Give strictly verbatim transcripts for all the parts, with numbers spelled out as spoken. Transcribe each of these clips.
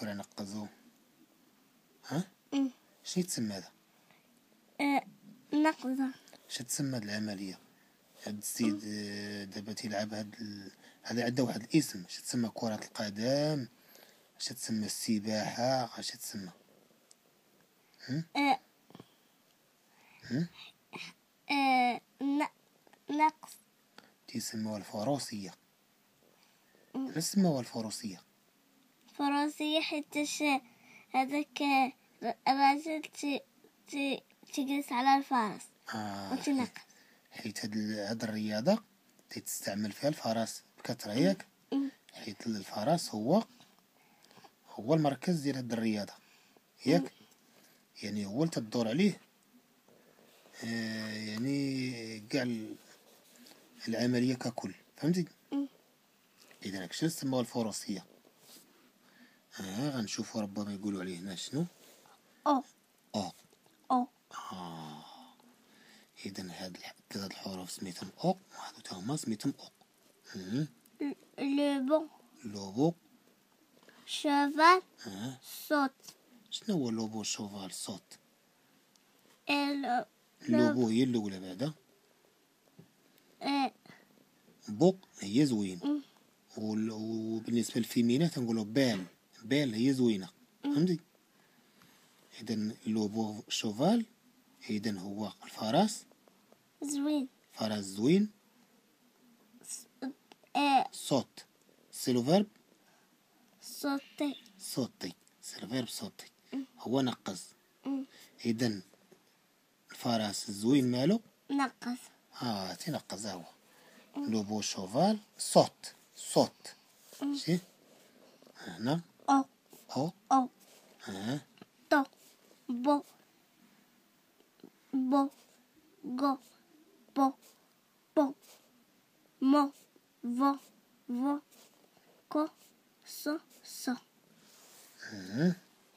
كيف راه نقزو؟ ها أم. شنو يتسمى هذا؟ أه نقزة. اش تسمى هاد العمليه؟ هاد السيد آه، دابا تيلعب هاد ال... هذا عنده واحد الاسم، اش تسمى؟ كرة القدم؟ اش تسمى؟ السباحة؟ اش تسمى؟ أه هم؟ أه ن- نقص. تيسموها الفروسية. أم. علاش سموها الفروسية؟ فرنسية حيتاش هذاك الراجل تي تي تجلس على الفرس اه وتنقز. حيت هاد ال- هاد الرياضة تستعمل فيها الفرس بكثرة، ياك؟ أم. حيت الفرس هو هو المركز ديال هاد الرياضة، ياك؟ يعني هو اللي تدور عليه آه يعني كاع ال- العملية ككل، فهمتي؟ أم. اذا هادشي سموها الفروسية. اه غنشوفو ربما يقولوا عليه هنا شنو. أو او أو اه اذا هاد الح- ثلاثة الحروف سميتهم او، وهادو تا هما سميتهم او. مم. لو بون لوبو. شوفال اه صوت. شنو هو لوبو شوفال صوت؟ ال لوبو هي الاولى بعدا، أه بو هي زوين، أم. وال- وبالنسبة للفيمينا تنقولو بال، بال هي زوينة، فهمتي؟ اذا لوبو شوفال اذا هو الفرس، زوين. فرس زوين. أه صوت سي لو فيرب صوتي. صوتي، سي لو فيرب صوتي، هو نقز. أم. اذا الفرس الزوين مالو؟ نقص. اه تينقز هو. لوبو شوفال صوت، صوت شي هنا أو او. أو اه تو بو بو go po po mo vo vo co so so. مم.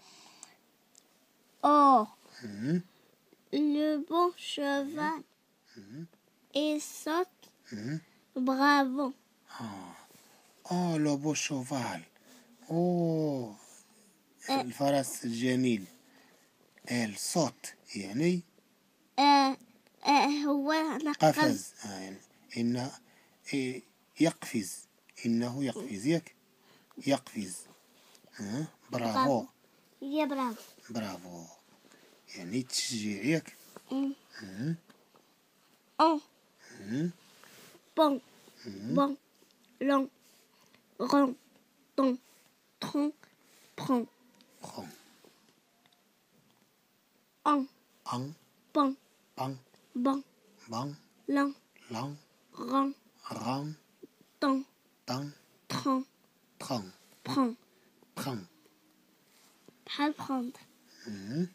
Oh, مم. le bon cheval et saute. مم. Bravo. اه لوبو شوفال، اوه آه. الفرس الجميل. ال صوت يعني آه آه هو نقز. قفز، آه يعني إن إيه يقفز، إنه يقفز، ياك؟ يقفز. آه برافو. يا برافو. برافو يعني تشجيع، ياك؟ أم. مم. On مم. bon مم. bon long rond ton tronc prend. خم. On أن bon بان bon بان long لان rond ران ton تان tronc تخن prend. تخن. بحال prendre. مم.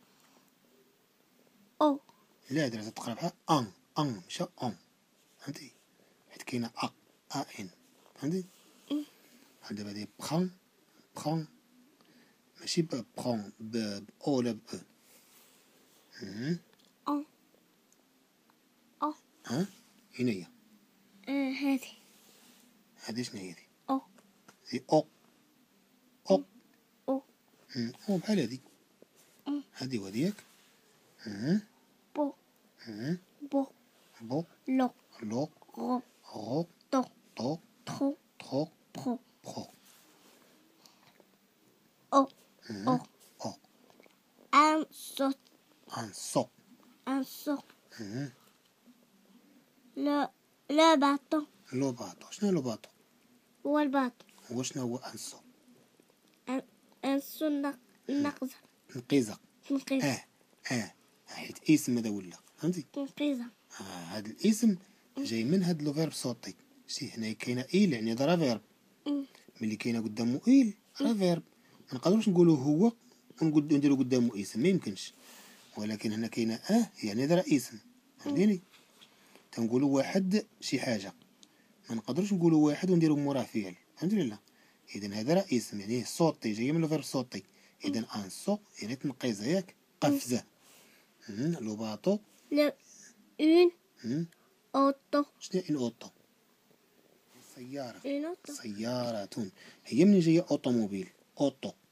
Oh لا درت تقرا بحال أن أن مشى أن، فهمتي؟ حيت كاينة أ أ إن، فهمتي؟ أم. بحال دابا دي بخون بخون ماشي ب بخون ب ب أو ولا ب أو. مم. on oh ها هنا هي آه هذه هادي شنو هي هادي؟ oh هي أو أو. oh مم. أو بحال هادي، أم. هادي وهادي، ياك؟ مم. bo مم. bo بو lo لو ro غو to طو tro تخو pro بخو. oh مم. oh أو un saut أن صو. un saut. مم. le le bâton لو باطو. شنو لو باطو؟ هو الباطو. هو شنو هو أن صو؟ un un saut نق- نقزة تنقيزة. تنقيزة اه اه حيت اسم هذا ولا، فهمتي؟ تنقيزة. آه هاد الاسم جاي من هاد لو فيرب صوتي. شتي هنا كاينه ايل يعني هذا راه فيرب، أم. ملي كاينه قدامه ايل راه فيرب. ما نقدروش نقولوا هو ونقول نديرو قدامه اسم، ما يمكنش. ولكن هنا كاينه اه يعني هذا راه اسم، فهمتيني؟ تنقولوا واحد شي حاجه، ما نقدروش نقولوا واحد ونديرو موراه فعل، فهمتي ولا لا؟ اذا هذا راه اسم يعني صوتي جاي من لو فيرب صوتي. اذا ان صو يعني تنقيزه، ياك؟ قفزه. مم، لو باطو. le une مم. auto شنو ان اوتو؟ سيارة. une auto سيارة هي منين جاية أوتوموبيل؟ أوتو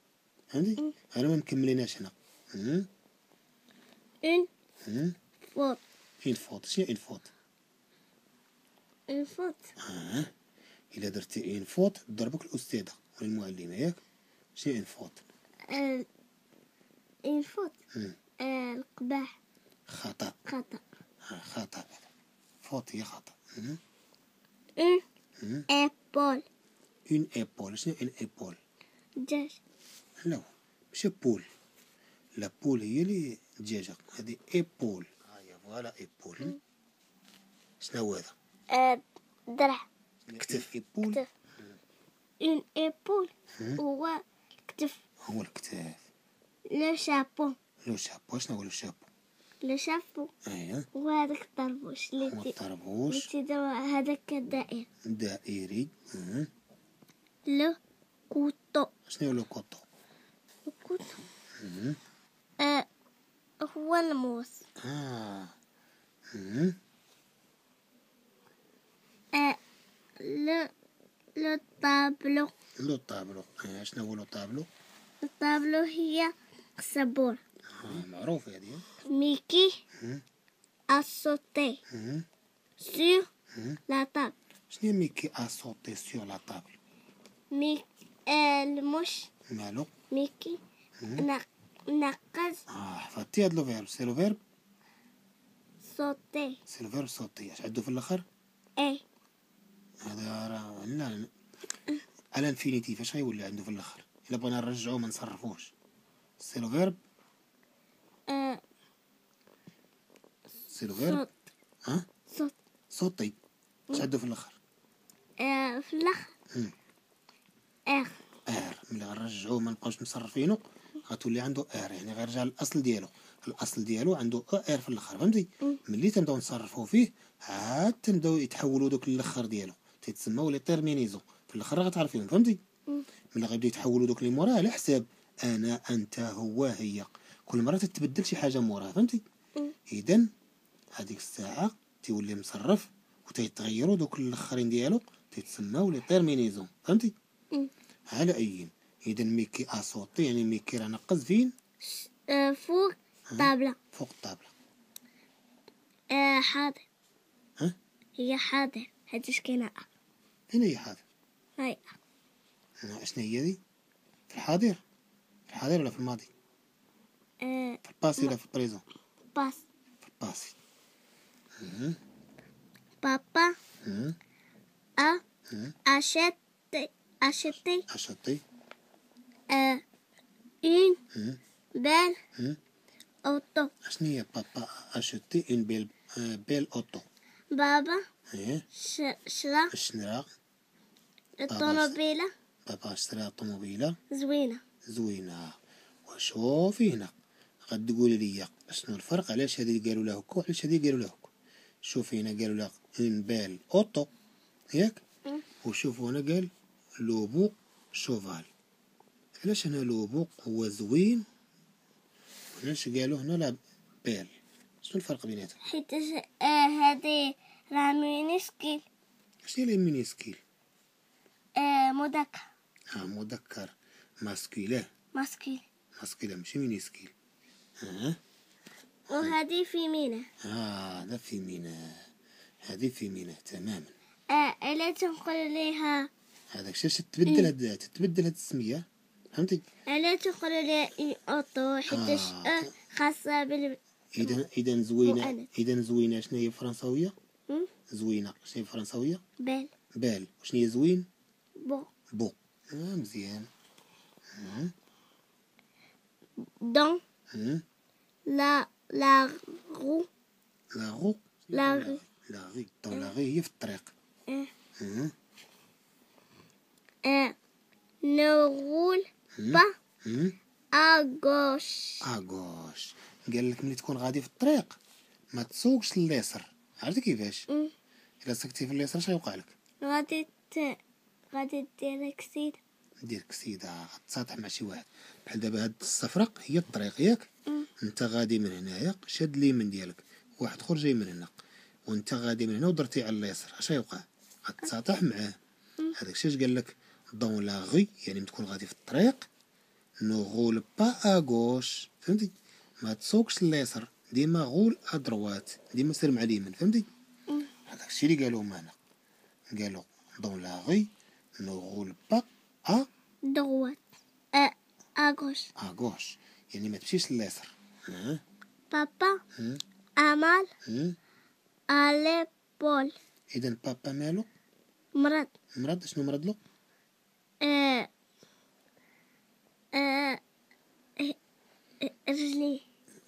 فهمتي؟ انا ما مكمليناش هنا. أمم. Une أمم. faute. اين فوت. شنو اين فوت؟ Une faute. اه الا درتي اين فوت ضربك الاستاذه ولا المعلمه ياك. شنو اين فوت؟ Euh, une faute. أمم. Euh, القباح. خطا. خطأ. آه خطا. فوت هي خطا. أمم. Une أمم. épaule. اون ايبول. شنو اون ايبول؟ دجاج. لا ماشي بول. لا بول هي اللي دجاجة. هذه ايبول. هاهي فوالا ايبول. شنو هو هذا؟ Euh, درع. كتف. ايبول كتف. Une épaule. مم. هو الكتف. هو الكتاف. لو شابو. لو شابو. شنو هو لو شابو؟ لو شابو اييه هو هذاك الطربوش اللي هو تي- اللي الطربوش تيديرو هذاك الدائر. دائري. مم. لو كوتو. شنو هو لو كوطو؟ الكوتو. مم. آه هو الموس. اه مم. آه لو لو طابلو. لو طابلو. آه. شنو هو لو طابلو؟ الطابلو هي السبورة. آه. معروفة هذه. ميكي مم. أصوتي مم. sur مم. la table. شنو ميكي اسوطي سيغ لا طابل؟ ميك آه المش مالو؟ ميكي نق... نقز اه حفظتي هاد لو فيرب. سي لو فيرب. صوتي. سي لو فيرب صوتي. اش عندو في الاخر؟ اي هذا راه لا لا على انفينيتيف. اش غيولي عنده في الاخر الا بغينا نرجعو ما نصرفوش؟ سي لو فيرب. آه سي لو فيرب. صوت ها صوت صوتي. اش عنده في الاخر؟ آه في الاخر مم. اخ. ار. ملي غنرجعوه ما نبقاوش مصرفينو غتولي عنده ار، يعني غيرجع للاصل ديالو. الاصل ديالو عنده ار في الاخر. فهمتي؟ ملي تنبداو نصرفوه فيه عاد تنبداو يتحولوا دوك الاخر ديالو تيتسموا لي تيرمينيزون في الاخر. غتعرفيهم. فهمتي؟ ملي غيبداو يتحولوا دوك اللي موراه على حساب انا انت هو هي كل مره تتبدل شي حاجه موراه. فهمتي؟ اذا هذيك الساعه تيولي مصرف وتيتغيروا دوك الاخرين ديالو تيتسموا لي تيرمينيزون. فهمتي؟ على اي. اذا ميكي اصوتي يعني ميكي راه نقز فين؟ آه فوق طابلة. فوق الطابله. آه حاضر. ها هي حاضر. هاديش كاينة. فين هي حاضر؟ هاي آه، شنو هي دي؟ في الحاضر. في الحاضر ولا في الماضي؟ آه في الباسي ولا في البريزون؟ باس. في الباسي. مم. بابا مم. a مم. acheté acheté اشطي. euh, une مم. belle مم. auto. شنو هي بابا اشتي اون بيل آه، بيل اوتو؟ بابا ايه ش- شرا شنرا. الطوموبيلة بابا اشترى طوموبيله زوينة. زوينه. وشوفي هنا غتقولي لي شنو الفرق علاش هذه قالوا له هكا وعلاش هذه قالوا له هكا. شوفي هنا قالوا له اون بيل اوتو ياك. مم. وشوفوا هنا قال لوبو شوفال. علاش هنا لوبو هو زوين وعلاش قالوا هنا لا بيل؟ شنو الفرق بيناتهم؟ حيت آه هذه راه مينيسكيل. شنو هي المينيسكيل؟ آه مذكر. اه مذكر. ماسكيله. ماسكيل. ماسكيله ماشي مينيسكيل. اه وهذه فيمينة. اه هذا فيمينا. هذه فيمينا تماما. آه الا تنقول ليها هذاك الشيء تتبدل هاد تتبدل هاد السميه. فهمتي؟ الا تنقول ليها اون اوتو حيتاش آه. آه خاصة بال اذا اذا زوينه. مؤنث. اذا زوينه شنو هي فرنساويه؟ مم؟ زوينه شنو هي فرنساويه؟ بال بال. وشنو هي زوين؟ بو بو. آه مزيان. مم. دون مم. لا لا غو لا غو. لا غي. لا غي. طون لا غي هي في الطريق. آه. مم. آه. ne roule مم. pas مم. à gauche. اغوش. قال لك ملي تكون غادي في الطريق ما تسوقش لليسر. عرفتي كيفاش؟ مم. الا سكتي في اليسار اش غيوقع لك؟ غادي ت... غادي دير كسيد. دير كسيده غتساطح مع شي واحد. بحال دابا هاد الصفرق هي الطريق ياك. انت غادي من هنايا شاد اليمين ديالك واحد اخر جاي من هنا وانت غادي من هنا ودرتي على اليسار اش غيوقع؟ غتساطح معاه. هذاك الشيء اش قال لك دون لا غي يعني تكون غادي في الطريق نو غول با اغوش، فهمتي؟ ما تسوقش لليسر، ديما غول ادروات، ديما سير مع اليمين، فهمتي؟ هذاك الشيء اللي قالوه معنا، قالوا دون لا غي نو غول با ا droite. Euh, à gauche. اغوش، يعني ما تمشيش لليسر. ها Papa ها a mal ها à l'épaule. اذا بابا مالو مرض. مرض، شنو مرض له؟ آه آه رجلي.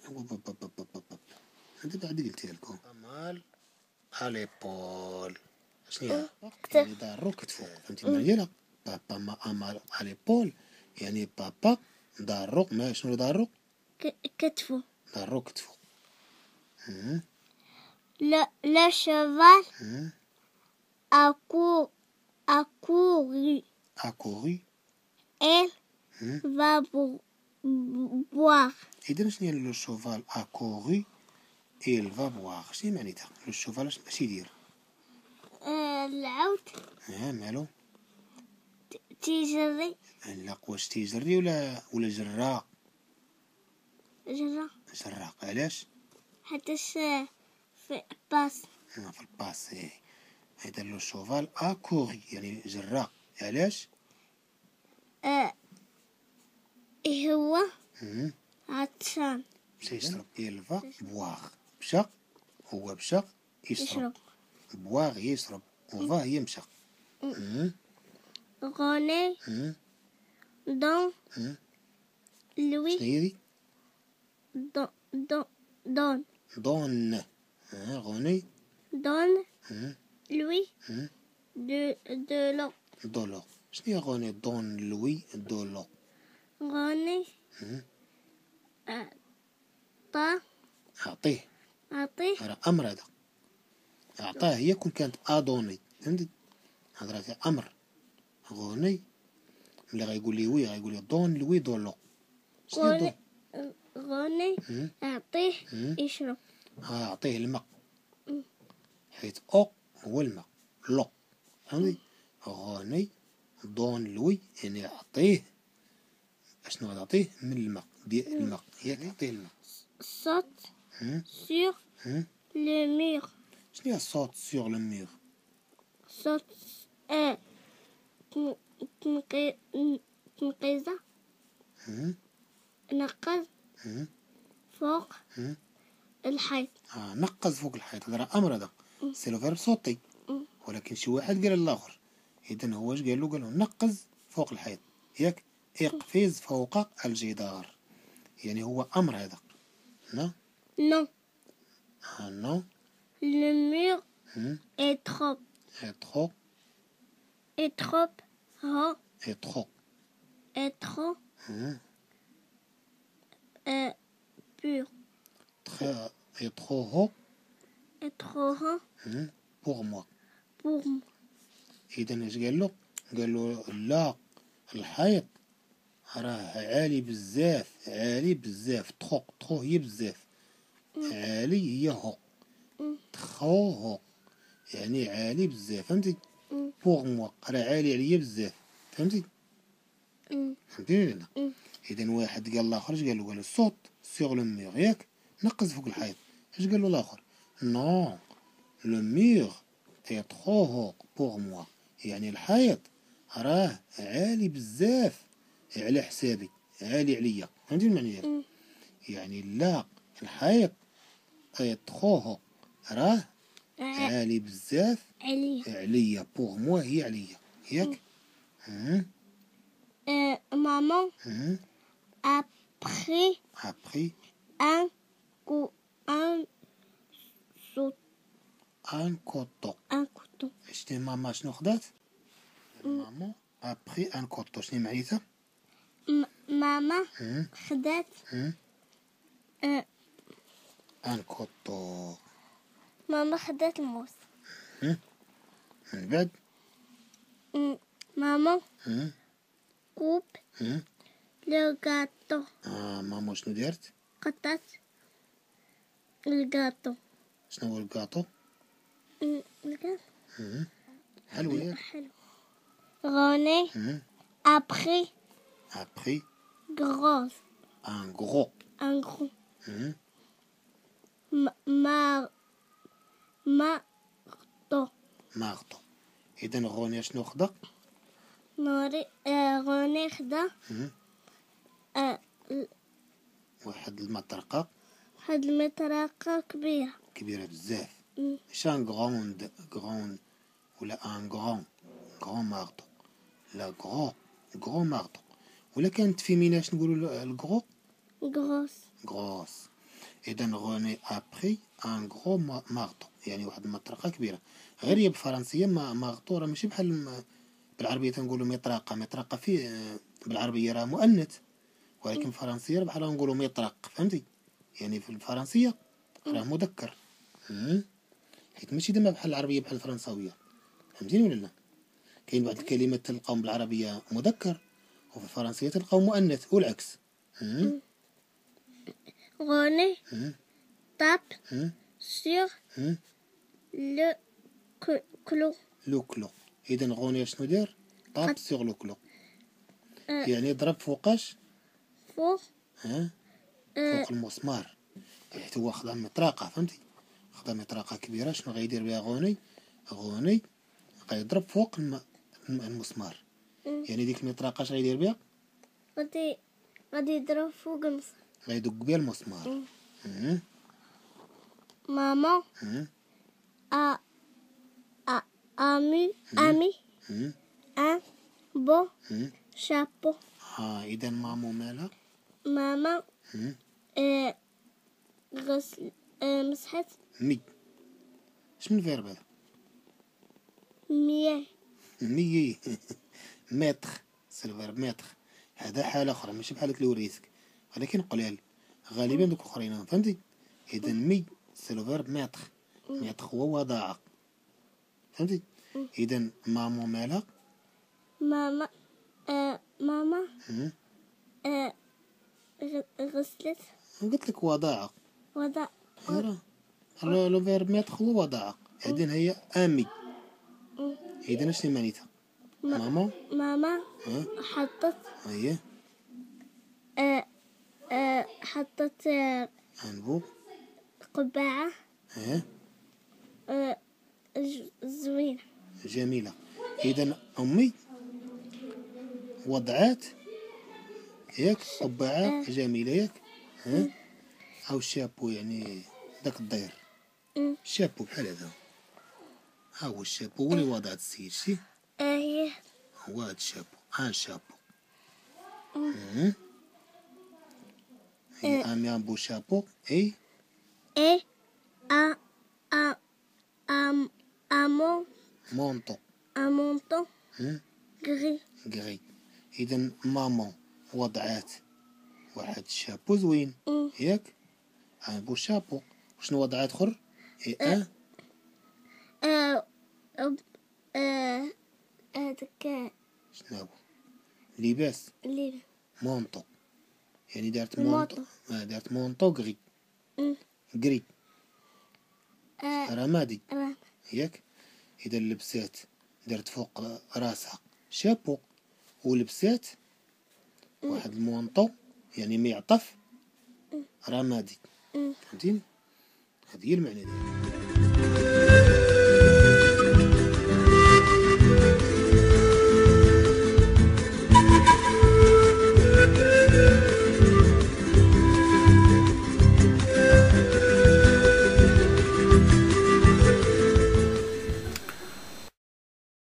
انت بعد قلتي لكم مال على بول، شنو هي؟ كتف. يعني دارو كتفو، فهمتي المعنى ديالها؟ بابا ما امال على بول، يعني بابا دارو، ما شنو دارو؟ ك- كتفه. دارو كتفو. ها Le, le cheval ها a, cour, a couru. اكوري. Elle ها va bo- bo- boire. اذا شنو هي لو شوفال اكوري il va boire، شنو معناتها؟ لو شوفال اش يدير؟ آه العود ها مالو؟ تيجري. لا واش تيجري ولا ولا جراء؟ جرى جراء، علاش؟ حتىش في باس. آه، في الباسي. هذا لو شوفال اكوري يعني جراء، علاش؟ آه هو ها عطشان مشى يشرب، il va boire، مشى هو مشى يشرب، يشرب. بواغ يشرب، وفا هي مشى. ها غوني ها دون ها لوي شنو هي دي؟ دون دون دون دون. ها غوني دون ها لوي ها de de l'eau. دولو. شنو هي غوني دون لوي دولو؟ غوني ها آه طا اعطيه، أعطيه راه امر هذا، اعطاه هي كون كانت ادوني، فهمتي؟ هضرات امر. غوني ملي غيقول لي وي غيقول لي دون لوي دولو. شنو هي غوني دون؟ غوني ها أعطيه ها يشرب. ها اعطيه الماء، حيت او هو الماء، لو، فهمتي؟ غوني دون لوي يعني اعطيه، اشنو غتعطيه؟ من الماء، ديال الماء، ياك تعطيه الماء. saute ها sur ها le mur. شنو هي صوت سيغ لو ميغ؟ saute آه تن- تنقي تنقيزة ها نقز ها فوق ها الحيط. آه نقز فوق الحيط، هذا راه امر، هذا سي لو فيرب صوتي، ولكن شي واحد قال للاخر، اذا هو اش قال له؟ قال له نقز فوق الحيط، ياك؟ اقفز فوق الجدار، يعني هو امر هذا. لا Non, ها نو le mur ها est trop اي ترو est trop haut اي ترو est trop ها euh, pur تري اي ترو هو est trop haut ها بوغ موا. pour moi. اذا اش قال له؟ قال له لا، الحيط راه عالي بزاف، عالي بزاف، تخو تخو هي بزاف، عالي هي هو، تخو هو يعني عالي بزاف، فهمتي؟ بوغ موا راه عالي عليا بزاف، فهمتي؟ Mm, فهمتيني ولا لا؟ mm. اذا واحد قال لاخر اش قال له؟ قال له صوت سيغ لو ميغ، ياك؟ نقز فوق الحيط. اش قال له الاخر؟ نو لو ميغ اي ترو هو بوغ موا، يعني الحيط راه عالي بزاف على حسابي، عالي عليا، فهمتي المعنى ديالها؟ يعني لا، الحيط اي ترو هو راه Ah, عالي بزاف Ali. عليا، بوغ موا هي عليا، ياك؟ ها Euh, maman ها a pris ابخي un coup un saut ان كوطو. un couteau. شتي ماما شنو خدات؟ ماما ابخي ان كوطو، شنو معنيتها؟ M- Maman ها خدات ها euh, ان كوطو. ماما خدات الموس. من بعد Mm, Maman ها coupe ها le gâteau. آه ماما شنو دارت؟ قطعت الجاتو. شنو هو الكاطو؟ Mm, الجاتو ها حلوة ياك؟ حلو. غوني ها a pris ابخي Gros. ان غرو. Un gros. مم. Ma- Mar. Marteau. مارطو. اذا غوني شنو خدا؟ نوري آه، غوني خدا مم. آه، واحد المطرقه واحد المطرقة كبيرة. كبيره بزاف. مم. ماشي ان غروند غروند ولا ان غران غران مارطو، لا غرو غرو مارطو. ولا كانت في ميناش نقولوا الغرو Grosse. غروس. اذا غوني ابري ان غرو مارطو، يعني واحد المطرقه كبيره. غير هي بالفرنسيه ما مارطو راه ماشي بحال الم- بالعربيه تنقولوا مطرقه. مطرقه في بالعربيه راه مؤنث، ولكن بالفرنسيه راه بحال نقولوا مطرق، فهمتي؟ يعني في الفرنسيه راه مذكر. مم. حيت ماشي ديما بحال العربيه بحال الفرنساويه، فهمتيني ولا لا؟ كاين بعض الكلمات تلقاهم بالعربيه مذكر وفي الفرنسيه تلقاو مؤنث والعكس. مم. René مم. tape مم. sur مم. le cl- clou. لو كلو. اذا غوني شنو دار؟ طاب قد- سيغ لو كلو، آه، يعني ضرب فوقاش؟ فوق ها آه، فوق المسمار. حيت هو خدا مطرقه، فهمتي؟ خدا مطرقه كبيره. شنو غيدير بها غوني؟ غوني غيضرب فوق الم... الم- المسمار. مم. يعني ديك المطرقه اش غيدير بها؟ غادي غادي يضرب فوق المص. غيدق بها المسمار. مم. مم. Maman مم. a, a, a mis, a mis مم. un beau مم. chapeau. ها اذا مامو مالها؟ Maman مم. آه، غسل آه، مسحت مي. اش من فيرب هذا؟ مياه. مي. متر. سي الفيرب متر. هذا حالة أخرى ماشي بحال اللي وريتك، ولكن قليل. غالبا دوك الآخرين، فهمتي؟ إذا مي سي لو فيرب متر. متر هو وضع، فهمتي؟ إذا مامو مالها؟ ماما آه، ماما مم. آه، غ- غسلت قلت لك وضع. وضع راه لو لو فيرب متر هو وضع. إذا هي أمي. مم. إذا شنو معنيتها؟ ما- ماما. ماما ها حطت هي آه، آه، حطت آه، أنبوب. قبعة ها آه، ج- زوينة. جميلة. إذا أمي وضعات ياك قبعة جميلة ياك. ها أو شابو، يعني داك الدير مم. شابو بحال هذا. ها هو الشابو هو اللي وضعت السيد، شتي آه، هي هو هاد الشابو. ها شابو. مم. هي أمي أن بو شابو إي et un, un, un, un, mon- مونطو. un menton مم. gris. غري. إذا مامون وضعات واحد الشابو زوين مم. ياك. أن بو شابو. وشنو وضعات أخر؟ إي أن آه، أب- آه، هذاك شنو هو؟ لباس اللي مونطو، يعني دارت المونطو. مونطو. آه دارت مونطو غري. مم. غري آه، رمادي راه. ياك. إذا لبسات دارت فوق راسها شابو ولبسات واحد المونطو، يعني معطف رمادي، مم. فهمتيني؟ هذه هي المعنى ديالها.